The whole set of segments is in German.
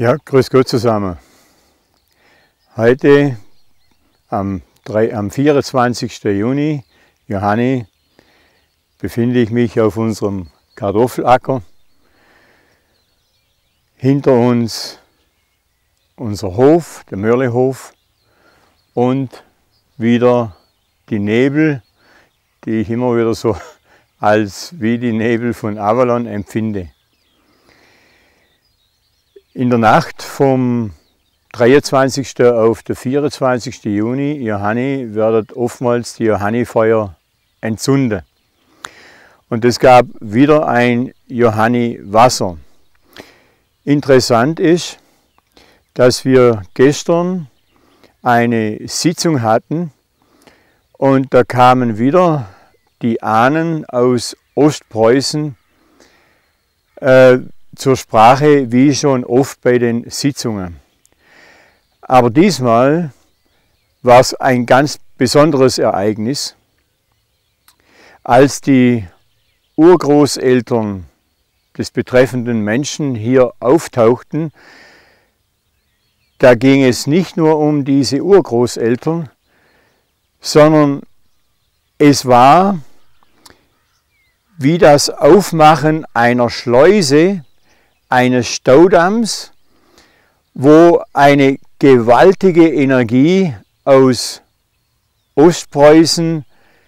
Ja, grüß Gott zusammen. Heute am 24. Juni, Johanni, befinde ich mich auf unserem Kartoffelacker. Hinter uns unser Hof, der Mörlehof, und wieder die Nebel, die ich immer wieder so als wie die Nebel von Avalon empfinde. In der Nacht vom 23. auf den 24. Juni, Johanni, werden oftmals die Johannifeuer entzündet. Und es gab wieder ein Johanni-Wasser. Interessant ist, dass wir gestern eine Sitzung hatten und da kamen wieder die Ahnen aus Ostpreußen zur Sprache, wie schon oft bei den Sitzungen. Aber diesmal war es ein ganz besonderes Ereignis, als die Urgroßeltern des betreffenden Menschen hier auftauchten. Da ging es nicht nur um diese Urgroßeltern, sondern es war wie das Aufmachen einer Schleuse, eines Staudamms, wo eine gewaltige Energie aus Ostpreußen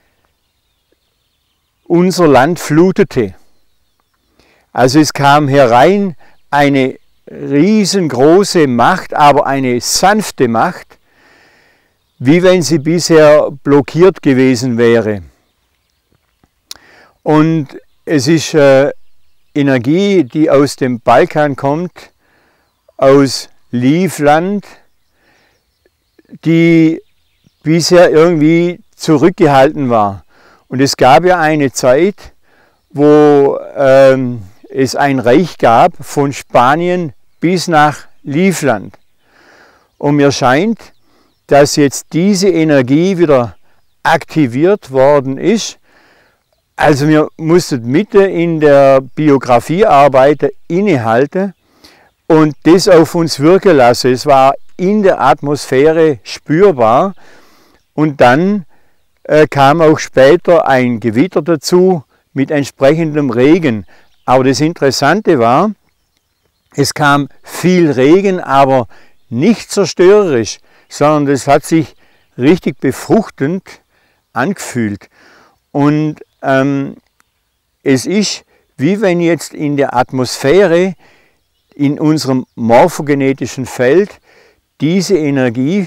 unser Land flutete. Also es kam herein eine riesengroße Macht, aber eine sanfte Macht, wie wenn sie bisher blockiert gewesen wäre. Und es ist Energie, die aus dem Balkan kommt, aus Livland, die bisher irgendwie zurückgehalten war. Und es gab ja eine Zeit, wo es ein Reich gab von Spanien bis nach Livland. Und mir scheint, dass jetzt diese Energie wieder aktiviert worden ist. Also wir mussten mitten in der Biografiearbeit innehalten und das auf uns wirken lassen. Es war in der Atmosphäre spürbar und dann kam auch später ein Gewitter dazu mit entsprechendem Regen. Aber das Interessante war, es kam viel Regen, aber nicht zerstörerisch, sondern das hat sich richtig befruchtend angefühlt. Und es ist, wie wenn jetzt in der Atmosphäre, in unserem morphogenetischen Feld, diese Energie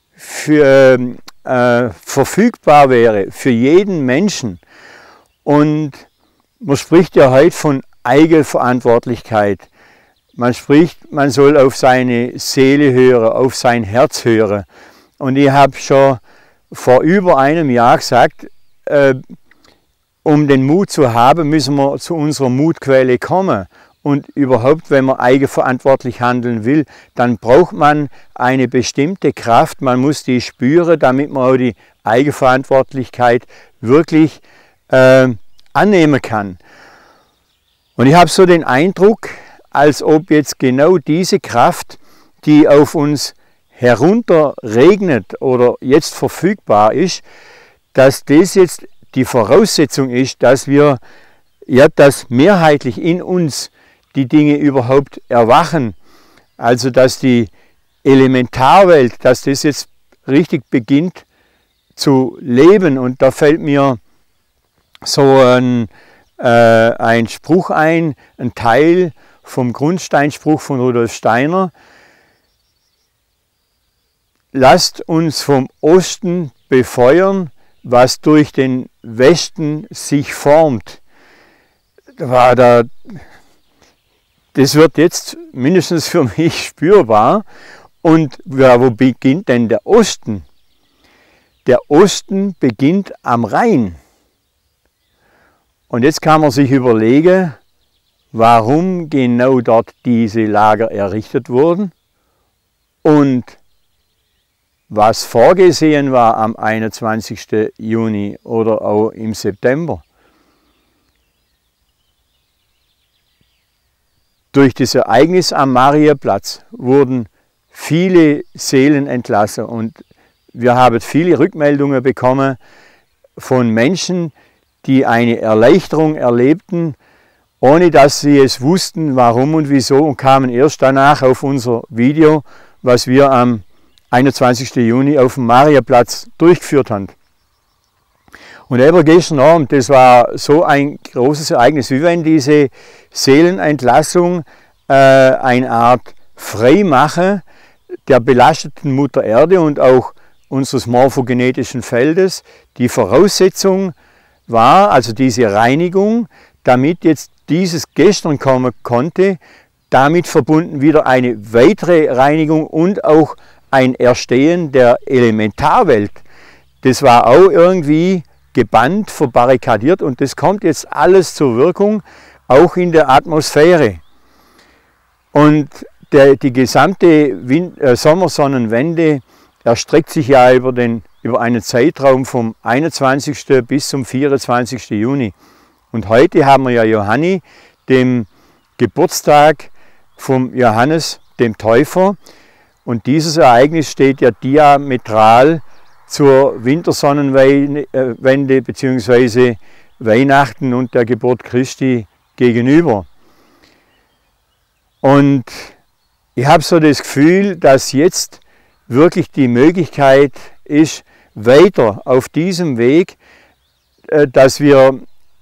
verfügbar wäre für jeden Menschen. Und man spricht ja heute von Eigenverantwortlichkeit. Man spricht, man soll auf seine Seele hören, auf sein Herz hören. Und ich habe schon vor über einem Jahr gesagt, um den Mut zu haben, müssen wir zu unserer Mutquelle kommen. Und überhaupt, wenn man eigenverantwortlich handeln will, dann braucht man eine bestimmte Kraft. Man muss die spüren, damit man auch die Eigenverantwortlichkeit wirklich annehmen kann. Und ich habe so den Eindruck, als ob jetzt genau diese Kraft, die auf uns herunterregnet oder jetzt verfügbar ist, dass das jetzt die Voraussetzung ist, dass wir, ja, dass mehrheitlich in uns die Dinge überhaupt erwachen. Also dass die Elementarwelt, dass das jetzt richtig beginnt zu leben. Und da fällt mir so ein Spruch ein Teil vom Grundsteinspruch von Rudolf Steiner. Lasst uns vom Osten befeuern, was durch den Westen sich formt. Das wird jetzt mindestens für mich spürbar. Und ja, wo beginnt denn der Osten? Der Osten beginnt am Rhein. Und jetzt kann man sich überlegen, warum genau dort diese Lager errichtet wurden und was vorgesehen war am 21. Juni oder auch im September. durch das Ereignis am Mariaplatz wurden viele Seelen entlassen und wir haben viele Rückmeldungen bekommen von Menschen, die eine Erleichterung erlebten, ohne dass sie es wussten, warum und wieso, und kamen erst danach auf unser Video, was wir am 21. Juni auf dem Mariaplatz durchgeführt haben. Und eben gestern Abend, das war so ein großes Ereignis, wie wenn diese Seelenentlassung eine Art Freimachen der belasteten Mutter Erde und auch unseres morphogenetischen Feldes die Voraussetzung war, also diese Reinigung, damit jetzt dieses gestern kommen konnte, damit verbunden wieder eine weitere Reinigung und auch ein Erstehen der Elementarwelt. Das war auch irgendwie gebannt, verbarrikadiert und das kommt jetzt alles zur Wirkung, auch in der Atmosphäre. Und die gesamte Sommersonnenwende erstreckt sich ja über einen Zeitraum vom 21. bis zum 24. Juni. Und heute haben wir ja Johanni, dem Geburtstag vom Johannes, dem Täufer. Und dieses Ereignis steht ja diametral zur Wintersonnenwende bzw. Weihnachten und der Geburt Christi gegenüber. Und ich habe so das Gefühl, dass jetzt wirklich die Möglichkeit ist, weiter auf diesem Weg, dass wir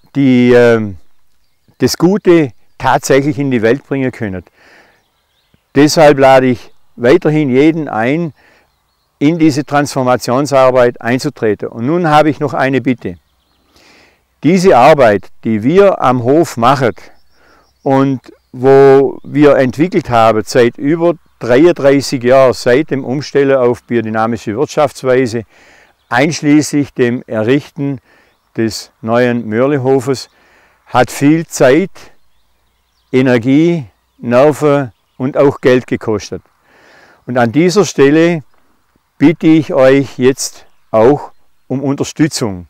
das Gute tatsächlich in die Welt bringen können. Deshalb lade ich weiterhin jeden ein, in diese Transformationsarbeit einzutreten. Und nun habe ich noch eine Bitte. Diese Arbeit, die wir am Hof machen und wo wir entwickelt haben seit über 33 Jahren, seit dem Umstellen auf biodynamische Wirtschaftsweise, einschließlich dem Errichten des neuen Mörlehofes, hat viel Zeit, Energie, Nerven und auch Geld gekostet. Und an dieser Stelle bitte ich euch jetzt auch um Unterstützung.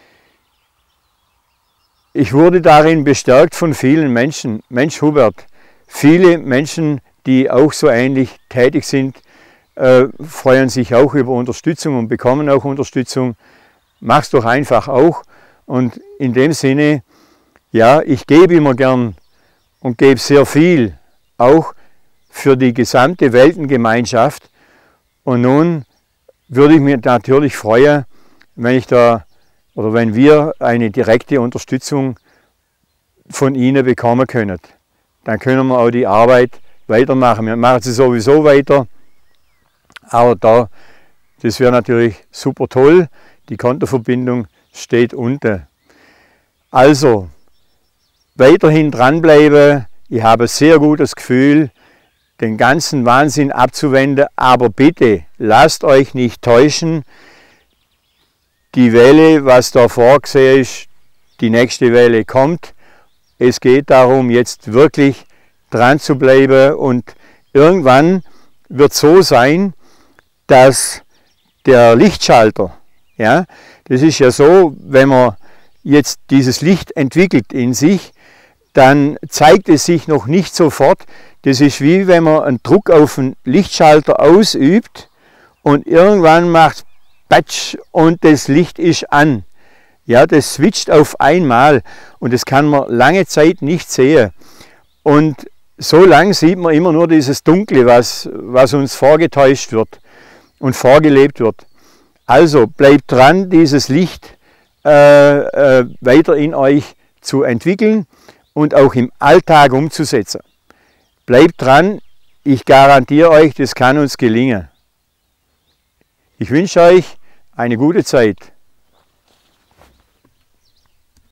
Ich wurde darin bestärkt von vielen Menschen. Mensch Hubert, viele Menschen, die auch so ähnlich tätig sind, freuen sich auch über Unterstützung und bekommen auch Unterstützung. Mach's doch einfach auch. Und in dem Sinne, ja, ich gebe immer gern und gebe sehr viel, auch für die gesamte Weltengemeinschaft. Und nun würde ich mich natürlich freuen, wenn wir eine direkte Unterstützung von Ihnen bekommen können. Dann können wir auch die Arbeit weitermachen. Wir machen sie sowieso weiter, aber das wäre natürlich super toll. Die Kontoverbindung steht unten. Also, weiterhin dranbleiben. Ich habe ein sehr gutes Gefühl, den ganzen Wahnsinn abzuwenden, aber bitte lasst euch nicht täuschen. Die Welle, was da vorgesehen ist, die nächste Welle kommt. Es geht darum, jetzt wirklich dran zu bleiben und irgendwann wird so sein, dass der Lichtschalter, ja, das ist ja so, wenn man jetzt dieses Licht entwickelt in sich, dann zeigt es sich noch nicht sofort. Das ist wie wenn man einen Druck auf den Lichtschalter ausübt und irgendwann macht Patsch und das Licht ist an. Ja, das switcht auf einmal und das kann man lange Zeit nicht sehen. Und so lang sieht man immer nur dieses Dunkle, was uns vorgetäuscht wird und vorgelebt wird. Also bleibt dran, dieses Licht weiter in euch zu entwickeln und auch im Alltag umzusetzen. Bleibt dran, ich garantiere euch, das kann uns gelingen. Ich wünsche euch eine gute Zeit.